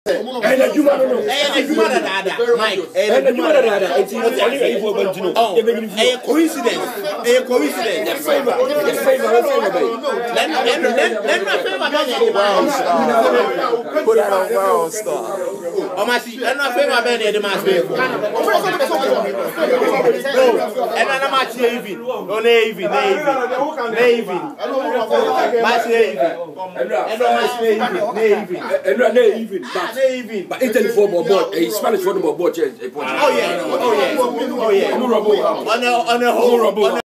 And a human, Mike, and a human, a coincidence, a coincidence. Favor. Put that on World Star. Oh, my see, I'm not favor Ben the mass. And I'm not even. No, Navy. But Italy football board, a Spanish football board, oh yeah. On a whole